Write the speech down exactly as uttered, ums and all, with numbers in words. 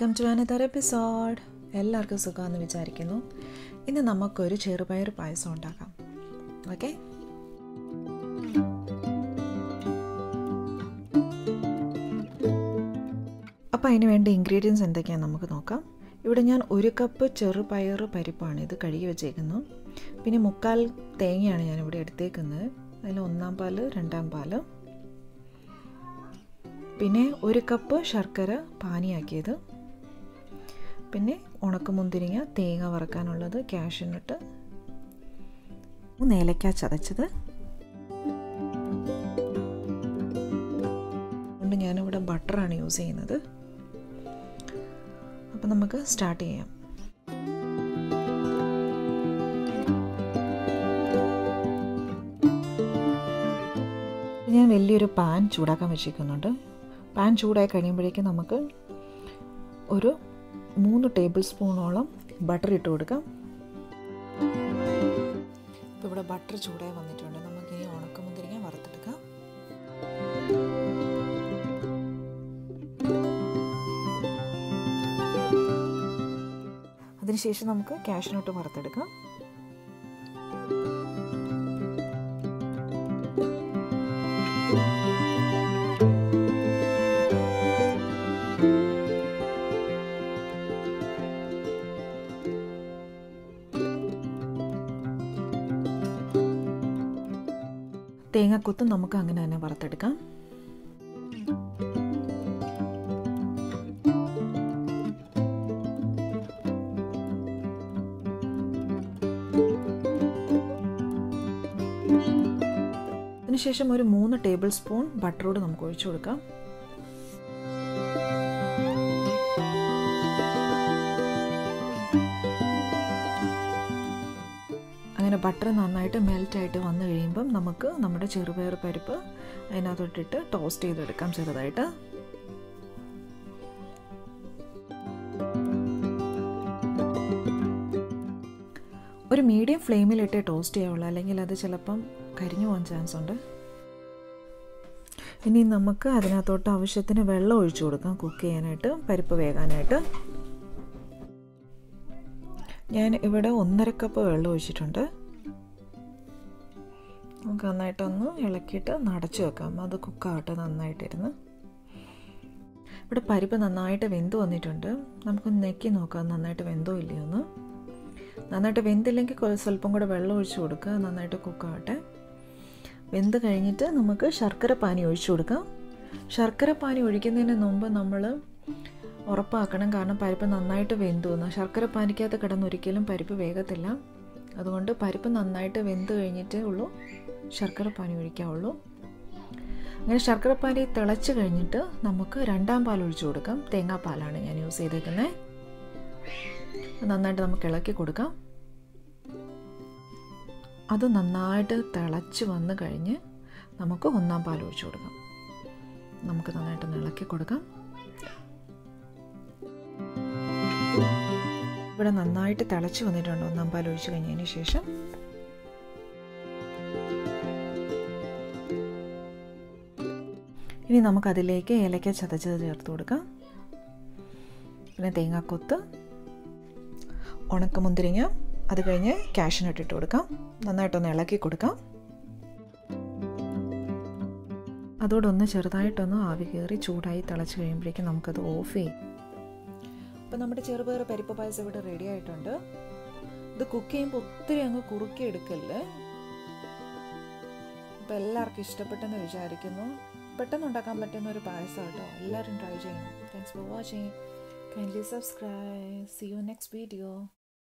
Welcome to another episode. എല്ലാവർക്കും സുഖമാണെന്ന് വിചാരിക്കുന്നു. ഇന്ന് നമുക്കൊരു ചെറുപയർ പായസം ഉണ്ടാക്കാം. ഓക്കെ, അപ്പോൾ അതിന് വേണ്ട ഇൻഗ്രീഡിയൻസ് എന്തൊക്കെയാണെന്ന് നമുക്ക് നോക്കാം. ഇവിടെ ഞാൻ ഒരു കപ്പ് ചെറുപയർ പരിപ്പാണ് ഇത് കഴുകി വെച്ചേക്കുന്നു. പിന്നെ മുക്കാൽ തേങ്ങയാണ് ഞാനിവിടെ എടുത്തേക്കുന്നത്. അതിൽ ഒന്നാം പാല്, രണ്ടാം പാല്, പിന്നെ ഒരു കപ്പ് ശർക്കര പാനിയാക്കിയത്, പിന്നെ ഉണക്കമുന്തിരിങ്ങ, തേങ്ങ വറക്കാനുള്ളത്, കാഷ്യൂനട്ട്, മൂന്ന് ഏലക്ക ചതച്ചത്. അതുകൊണ്ട് ഞാനിവിടെ ബട്ടറാണ് യൂസ് ചെയ്യുന്നത്. അപ്പം നമുക്ക് സ്റ്റാർട്ട് ചെയ്യാം. ഞാൻ വലിയൊരു പാൻ ചൂടാക്കാൻ വെച്ചിരിക്കുന്നുണ്ട്. പാൻ ചൂടായി കഴിയുമ്പോഴേക്കും നമുക്ക് ഒരു മൂന്ന് ടേബിൾ സ്പൂണോളം ബട്ടർ ഇട്ട് കൊടുക്കാം. ഇപ്പോൾ ഇവിടെ ബട്ടർ ചൂടായി വന്നിട്ടുണ്ട്. നമുക്കിനി ഉണക്കമുന്തിരിങ്ങ വറുത്തെടുക്കാം. അതിനുശേഷം നമുക്ക് കാഷ്യൂനട്ട് വറുത്തെടുക്കാം. തേങ്ങാക്കൊത്തും നമുക്ക് അങ്ങനെ തന്നെ വറുത്തെടുക്കാം. അതിനുശേഷം ഒരു മൂന്ന് ടേബിൾ സ്പൂൺ ബട്ടറോട് നമുക്ക് ഒഴിച്ചു കൊടുക്കാം. അങ്ങനെ ബട്ടർ നന്നായിട്ട് മെൽറ്റായിട്ട് വന്നു കഴിയുമ്പം നമുക്ക് നമ്മുടെ ചെറുപയർ പരിപ്പ് അതിനകത്തോട്ടിട്ട് ടോസ്റ്റ് ചെയ്തെടുക്കാം ചെറുതായിട്ട്. ഒരു മീഡിയം ഫ്ലെയിമിലിട്ട് ടോസ്റ്റ് ചെയ്യാവുള്ളൂ, അല്ലെങ്കിൽ അത് ചിലപ്പം കരിഞ്ഞു പോകാൻ ചാൻസ് ഉണ്ട്. ഇനി നമുക്ക് അതിനകത്തോട്ട് ആവശ്യത്തിന് വെള്ളം ഒഴിച്ചു കൊടുക്കാം കുക്ക് ചെയ്യാനായിട്ട്, പരിപ്പ് വേകാനായിട്ട്. ഞാൻ ഇവിടെ ഒന്നര കപ്പ് വെള്ളം ഒഴിച്ചിട്ടുണ്ട്. നമുക്ക് നന്നായിട്ടൊന്ന് ഇളക്കിയിട്ട് നടച്ചു വെക്കാം, അത് കുക്കാവട്ടെ നന്നായിട്ടിരുന്ന്. ഇവിടെ പരിപ്പ് നന്നായിട്ട് വെന്ത് വന്നിട്ടുണ്ട്. നമുക്കൊന്ന് നെക്കി നോക്കാം നന്നായിട്ട് വെന്തോ ഇല്ലയോ എന്ന്. നന്നായിട്ട് വെന്തില്ലെങ്കിൽ സ്വല്പം കൂടെ വെള്ളം ഒഴിച്ചു കൊടുക്കുക, നന്നായിട്ട് കുക്കാവട്ടെ. വെന്ത് കഴിഞ്ഞിട്ട് നമുക്ക് ശർക്കര പാനി ഒഴിച്ചു കൊടുക്കാം. ശർക്കര പാനി ഒഴിക്കുന്നതിന് മുമ്പ് നമ്മൾ ഉറപ്പാക്കണം, കാരണം പരിപ്പ് നന്നായിട്ട് വെന്തു വന്നു. ശർക്കര പാനിക്കകത്ത് കിടന്നൊരിക്കലും പരിപ്പ് വേഗത്തില്ല. അതുകൊണ്ട് പരിപ്പ് നന്നായിട്ട് വെന്ത് കഴിഞ്ഞിട്ടേ ഉള്ളൂ ശർക്കര പാനി ഒഴിക്കാവുള്ളൂ. അങ്ങനെ ശർക്കര പാനി തിളച്ച് കഴിഞ്ഞിട്ട് നമുക്ക് രണ്ടാം പാൽ ഒഴിച്ചു കൊടുക്കാം. തേങ്ങാപ്പാലാണ് ഞാൻ യൂസ് ചെയ്തേക്കുന്നത്. നന്നായിട്ട് നമുക്ക് ഇളക്കി കൊടുക്കാം. അത് നന്നായിട്ട് തിളച്ച് വന്ന് കഴിഞ്ഞ് നമുക്ക് ഒന്നാം പാൽ ഒഴിച്ചു കൊടുക്കാം. നമുക്ക് നന്നായിട്ട് ഇളക്കി കൊടുക്കാം. ഇവിടെ നന്നായിട്ട് തിളച്ച് വന്നിട്ടുണ്ട് ഒന്നാം പാൽ ഒഴിച്ച് കഴിഞ്ഞതിന് ശേഷം. ഇനി നമുക്കതിലേക്ക് ഏലക്ക ചതച്ചത് ചേർത്ത് കൊടുക്കാം. പിന്നെ തേങ്ങാക്കൊത്ത്, ഉണക്കമുന്തിരിങ്ങ, അത് കഴിഞ്ഞ് കാഷ്യൂനട്ട് ഇട്ട് കൊടുക്കാം. നന്നായിട്ടൊന്ന് ഇളക്കി കൊടുക്കാം. അതോടൊന്ന് ചെറുതായിട്ടൊന്ന് ആവി കയറി ചൂടായി തിളച്ച് കഴിയുമ്പോഴേക്കും നമുക്കത് ഓഫ് ചെയ്യും. അപ്പോൾ നമ്മുടെ ചെറുപയർ പരിപ്പ് പായസം ഇവിടെ റെഡി ആയിട്ടുണ്ട്. ഇത് കുക്ക് ചെയ്യുമ്പോൾ ഒത്തിരി അങ്ങ് കുറുക്കി എടുക്കല്ലേ. അപ്പോൾ എല്ലാവർക്കും ഇഷ്ടപ്പെട്ടെന്ന് വിചാരിക്കുന്നു. പെട്ടെന്ന് ഉണ്ടാക്കാൻ പറ്റുന്ന ഒരു പായസം കേട്ടോ. എല്ലാവരും ട്രൈ ചെയ്യണം. Thanks for watching. Kindly subscribe. See you next video.